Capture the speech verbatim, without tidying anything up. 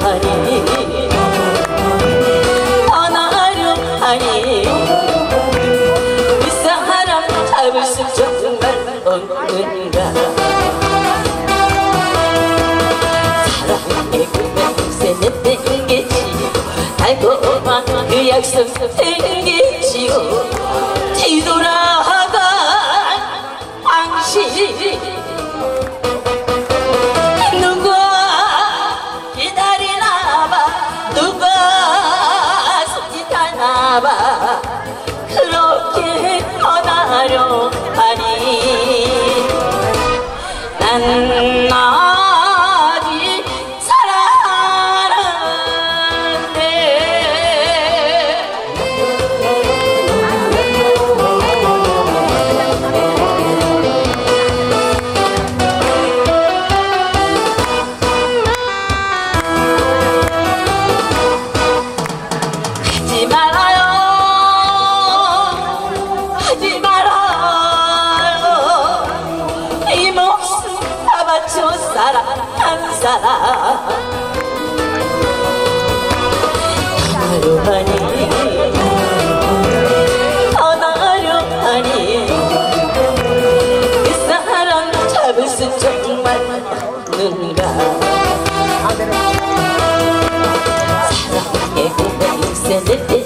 하니 떠나려하니 이 사람 잡을 수 정말 없는가. 사랑의 꿈은 땡겠지 달콤한 그 약속 땡겠지요. 뒤돌아간 당신 누가 기다리나봐 누가 손짓하나봐 그렇게 떠나려 하니 난 아직 살아가는데 하지 말아요 하지 말아요 이 목숨 다 바쳐 사랑한 사람 떠나려 하니 떠나려 하니 그 사람 잡을 수 정말 없는가. 사랑의 꿈에 인생을